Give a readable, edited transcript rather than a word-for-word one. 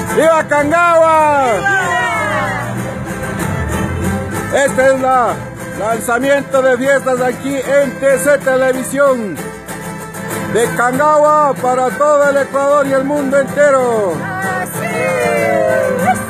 ¡Viva Cangagua! Este es el lanzamiento de fiestas aquí en TC Televisión de Cangagua para todo el Ecuador y el mundo entero. ¡Así!